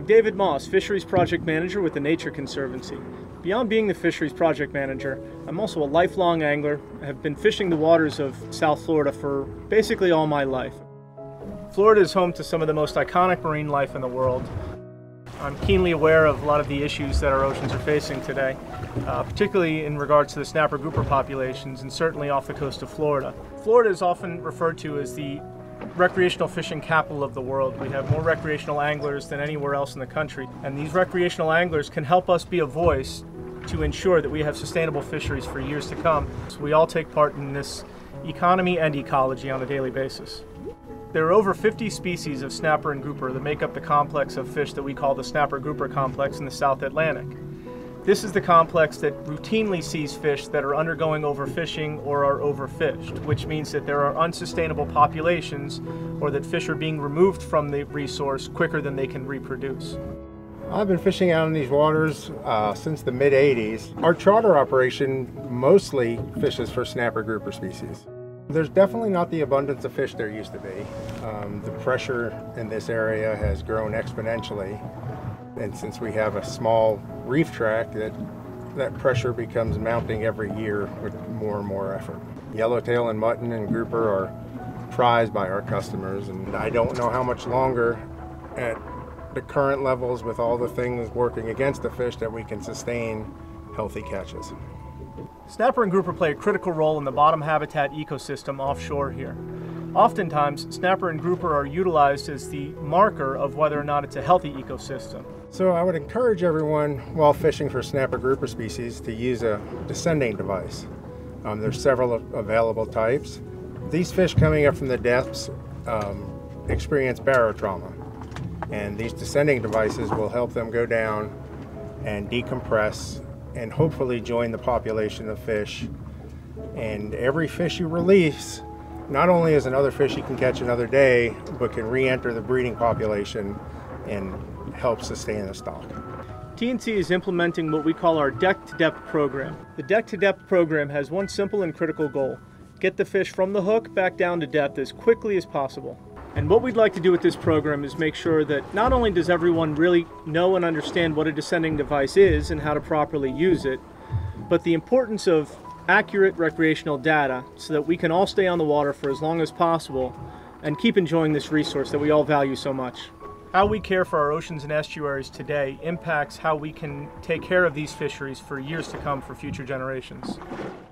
I'm David Moss, Fisheries Project Manager with the Nature Conservancy. Beyond being the Fisheries Project Manager, I'm also a lifelong angler. I have been fishing the waters of South Florida for basically all my life. Florida is home to some of the most iconic marine life in the world. I'm keenly aware of a lot of the issues that our oceans are facing today, particularly in regards to the snapper grouper populations and certainly off the coast of Florida. Florida is often referred to as the recreational fishing capital of the world. We have more recreational anglers than anywhere else in the country, and these recreational anglers can help us be a voice to ensure that we have sustainable fisheries for years to come. So we all take part in this economy and ecology on a daily basis. There are over 50 species of snapper and grouper that make up the complex of fish that we call the snapper-grouper complex in the South Atlantic. This is the complex that routinely sees fish that are undergoing overfishing or are overfished, which means that there are unsustainable populations or that fish are being removed from the resource quicker than they can reproduce. I've been fishing out in these waters since the mid-'80s. Our charter operation mostly fishes for snapper grouper species. There's definitely not the abundance of fish there used to be. The pressure in this area has grown exponentially, and since we have a small reef tract, that pressure becomes mounting every year with more and more effort. Yellowtail and mutton and grouper are prized by our customers, and I don't know how much longer at the current levels with all the things working against the fish that we can sustain healthy catches. Snapper and grouper play a critical role in the bottom habitat ecosystem offshore here. Oftentimes, snapper and grouper are utilized as the marker of whether or not it's a healthy ecosystem. So I would encourage everyone while fishing for snapper grouper species to use a descending device. There's several available types. These fish coming up from the depths experience barotrauma, and these descending devices will help them go down and decompress and hopefully join the population of fish. And every fish you release not only is another fish you can catch another day, but can re-enter the breeding population and help sustain the stock. TNC is implementing what we call our Deck to Depth program. The Deck to Depth program has one simple and critical goal: get the fish from the hook back down to depth as quickly as possible. And what we'd like to do with this program is make sure that not only does everyone really know and understand what a descending device is and how to properly use it, but the importance of accurate recreational data so that we can all stay on the water for as long as possible and keep enjoying this resource that we all value so much. How we care for our oceans and estuaries today impacts how we can take care of these fisheries for years to come for future generations.